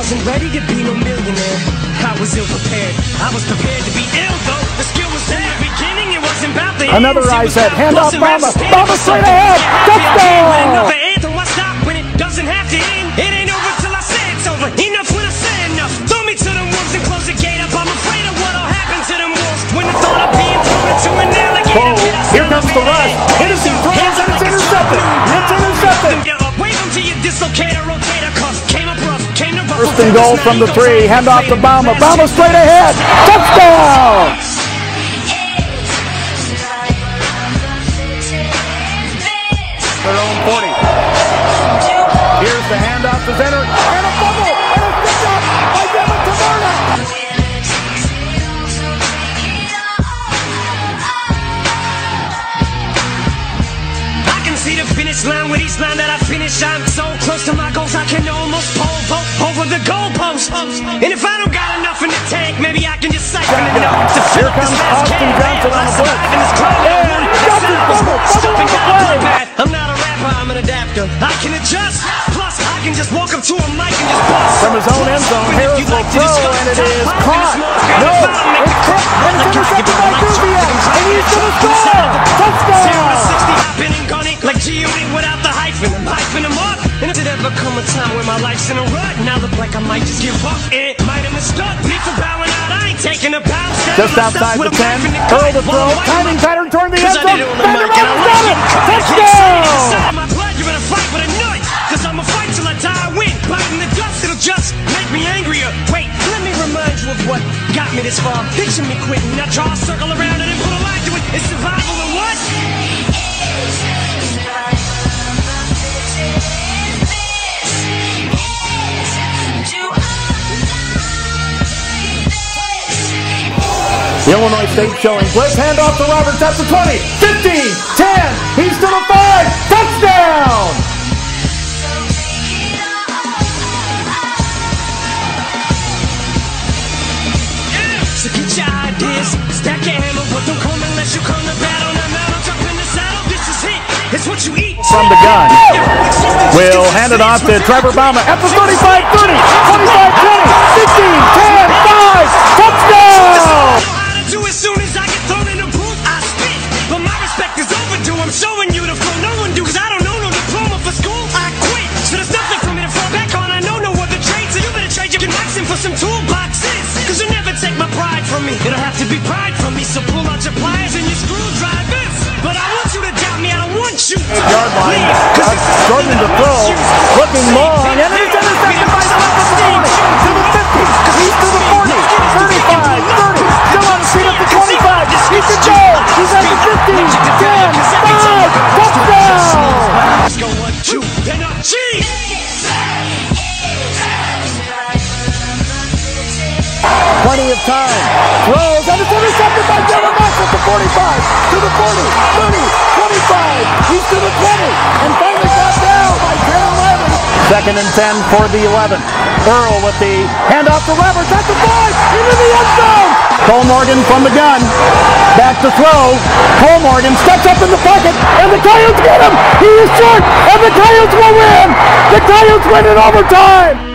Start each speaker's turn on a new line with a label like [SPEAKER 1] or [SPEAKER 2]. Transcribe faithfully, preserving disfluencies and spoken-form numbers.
[SPEAKER 1] wasn't ready to be no millionaire. I was ill prepared. I was prepared to be ill though. The skill was there. In the beginning, it wasn't about the
[SPEAKER 2] Another
[SPEAKER 1] ends.
[SPEAKER 2] rise head, hand off Bama. Bama straight ahead. Touchdown!
[SPEAKER 1] Another anthem, why stop when it doesn't have to end? It ain't over till I say it's over. Enough when I say enough. Throw me to the wolves and close the gate up. I'm afraid of what'll happen to them wolves when the thought of being thrown into an alligator.
[SPEAKER 2] Oh, here comes the rush. Hennessy throws and it's intercepted. It's intercepted.
[SPEAKER 1] Wave them to your dislocator, rotator cuff. Came up rough, came to rough.
[SPEAKER 2] First and goal from the three. Hand off to Bama. Bama straight ahead. Touchdown! Their own forty. Here's the handoff to Zenner. And a fumble. And a pick up by Devin Taverna.
[SPEAKER 1] I can see the finish line with each line that I finish. I'm so close to my goals I can almost pole vault over the goalpost. And if I don't got enough in the tank, maybe I can just siphon enough to fill
[SPEAKER 2] Here
[SPEAKER 1] up this
[SPEAKER 2] comes
[SPEAKER 1] last
[SPEAKER 2] Austin
[SPEAKER 1] can.
[SPEAKER 2] Johnson on the blitz.
[SPEAKER 1] In this crowd,
[SPEAKER 2] And Johnson fumble. Fumble on the play.
[SPEAKER 1] I'm not a rapper, I'm an adapter. I can adjust, plus I can just walk up to a mic and just bust.
[SPEAKER 2] From his own end zone, Harris will throw, and it is caught. No, it's tipped, and it's intercepted by Kubiak, and he's going to score. Touchdown!
[SPEAKER 1] sixty hopping and gunning like G O D without the hyphen. I'm hyping them up. And if it ever come a time where my life's in a rut, and I look like I might just give up, it might have mistook me for bowing out. I ain't taking a bounce.
[SPEAKER 2] Just outside the ten, Earl the throw, timing pattern toward the end zone. Vanderbilt got it. Touchdown!
[SPEAKER 1] My blood, you're in a fight with a nut. Cause I'ma fight till I die, I win. Biting the dust, it'll just make me angrier. Wait, let me remind you of what got me this far. Picture me quitting, I draw a circle around it and put a line to it. It's survival or what?
[SPEAKER 2] The Illinois State showing blitz, handoff to Roberts at the twenty, fifteen, ten, he's to the five, touchdown!
[SPEAKER 1] Yeah, so get your ideas, stack your hammer, but don't come unless you come to battle. Now, now, I'm jumping in the saddle, this is it, it's what you eat.
[SPEAKER 2] From the gun, we'll hand it off to Trevor Bama at the thirty-five, thirty, twenty-five, twenty, fifteen, ten, five, touchdown!
[SPEAKER 1] Do as soon as I get thrown in the booth, I spit. But my respect is overdue. I'm showing you the flow no one do. Cause I don't know no diploma for school. I quit. So there's nothing for me to fall back on. I know no other trade. So you better trade your connection for some toolboxes. Cause you'll never take my pride from me. It'll have to be pride from me. So pull out your pliers and your screwdrivers. But I want you to doubt me. I don't want you to
[SPEAKER 2] yard line. Jordan to throw. Looking long. And it's intercepted by Stephen to the fifty. He's to the forty. thirty-five, thirty. Still on the seat at the twenty-five. He can go. He's at the fifteen. ten, five. Touchdown.
[SPEAKER 1] Let's go one, two, then a G.
[SPEAKER 2] Plenty of time. Throws, and it's intercepted by Dylan Moss at the forty-five, to the forty, thirty, twenty-five. He's to the twenty, and finally got down by ten eleven. Second and ten for the eleven. Earl with the handoff to Roberts at the five, into the end zone. Cole Morgan from the gun, back to throw. Cole Morgan steps up in the pocket, and the Coyotes get him. He is short, and the Coyotes will win. The Coyotes win in overtime.